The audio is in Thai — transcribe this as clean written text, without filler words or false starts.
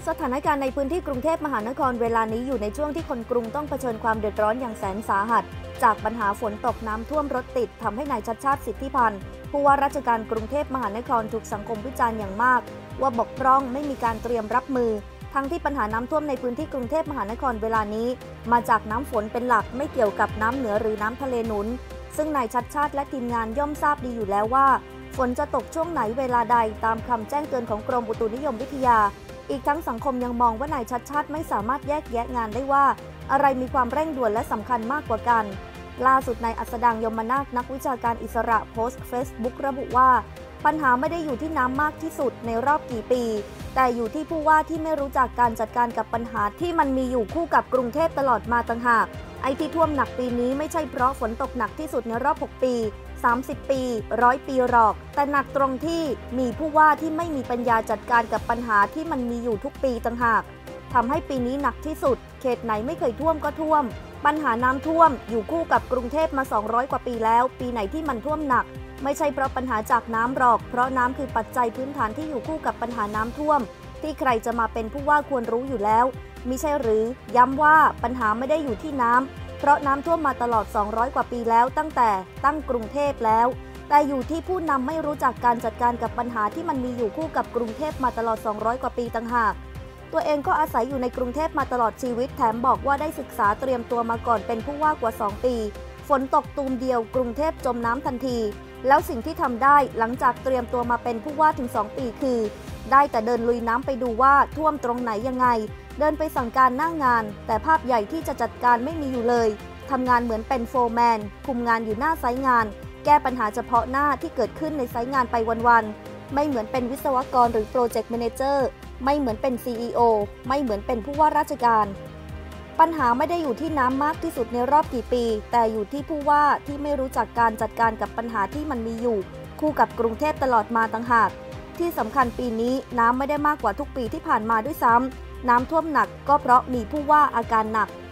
สถานการณ์ในพื้นที่กรุงเทพมหานครเวลานี้อยู่ในช่วงที่คนกรุงต้องเผชิญความเดือดร้อนอย่างแสนสาหัสจากปัญหาฝนตกน้ำท่วมรถติดทำให้นายชัชชาติสิทธิพันธ์ผู้ว่าราชการกรุงเทพมหานครถูกสังคมวิจารณ์อย่างมากว่าบกพร่องไม่มีการเตรียมรับมือทั้งที่ปัญหาน้ำท่วมในพื้นที่กรุงเทพมหานครเวลานี้มาจากน้ำฝนเป็นหลักไม่เกี่ยวกับน้ำเหนือหรือน้ำทะเลหนุนซึ่งนายชัชชาติและทีมงานย่อมทราบดีอยู่แล้วว่าฝนจะตกช่วงไหนเวลาใดตามคำแจ้งเตือนของกรมอุตุนิยมวิทยาอีกทั้งสังคมยังมองว่านายชัชชาติไม่สามารถแยกแยะงานได้ว่าอะไรมีความเร่งด่วนและสำคัญมากกว่ากันล่าสุดนายอัสดางยมนาคนักวิชาการอิสระโพสต์เฟซบุ๊กระบุว่าปัญหาไม่ได้อยู่ที่น้ำมากที่สุดในรอบกี่ปีแต่อยู่ที่ผู้ว่าที่ไม่รู้จักการจัดการกับปัญหาที่มันมีอยู่คู่กับกรุงเทพตลอดมาต่างหากไอ้ที่ท่วมหนักปีนี้ไม่ใช่เพราะฝนตกหนักที่สุดในรอบ6ปี30 ปี100 ปีหรอกแต่หนักตรงที่มีผู้ว่าที่ไม่มีปัญญาจัดการกับปัญหาที่มันมีอยู่ทุกปีต่างหากทำให้ปีนี้หนักที่สุดเขตไหนไม่เคยท่วมก็ท่วมปัญหาน้ำท่วมอยู่คู่กับกรุงเทพมา200กว่าปีแล้วปีไหนที่มันท่วมหนักไม่ใช่เพราะปัญหาจากน้ำหรอกเพราะน้ำคือปัจจัยพื้นฐานที่อยู่คู่กับปัญหาน้ำท่วมที่ใครจะมาเป็นผู้ว่าควรรู้อยู่แล้วมิใช่หรือย้ำว่าปัญหาไม่ได้อยู่ที่น้ำเพราะน้ำท่วมมาตลอด200กว่าปีแล้วตั้งแต่ตั้งกรุงเทพแล้วแต่อยู่ที่ผู้นำไม่รู้จักการจัดการกับปัญหาที่มันมีอยู่คู่กับกรุงเทพมาตลอด200กว่าปีต่างหากตัวเองก็อาศัยอยู่ในกรุงเทพมาตลอดชีวิตแถมบอกว่าได้ศึกษาเตรียมตัวมาก่อนเป็นผู้ว่ากว่า2ปีฝนตกตูมเดียวกรุงเทพจมน้ำทันทีแล้วสิ่งที่ทำได้หลังจากเตรียมตัวมาเป็นผู้ว่าถึง2ปีคือได้แต่เดินลุยน้ำไปดูว่าท่วมตรงไหนยังไงเดินไปสั่งการหน้างานแต่ภาพใหญ่ที่จะจัดการไม่มีอยู่เลยทำงานเหมือนเป็นโฟร์แมนคุมงานอยู่หน้าไซต์งานแก้ปัญหาเฉพาะหน้าที่เกิดขึ้นในไซต์งานไปวันๆไม่เหมือนเป็นวิศวกรหรือโปรเจกต์แมเนเจอร์ไม่เหมือนเป็น CEO ไม่เหมือนเป็นผู้ว่าราชการปัญหาไม่ได้อยู่ที่น้ำมากที่สุดในรอบกี่ปีแต่อยู่ที่ผู้ว่าที่ไม่รู้จักการจัดการกับปัญหาที่มันมีอยู่คู่กับกรุงเทพตลอดมาต่างหากที่สำคัญปีนี้น้ำไม่ได้มากกว่าทุกปีที่ผ่านมาด้วยซ้ำน้ำท่วมหนักก็เพราะมีผู้ว่าอาการหนัก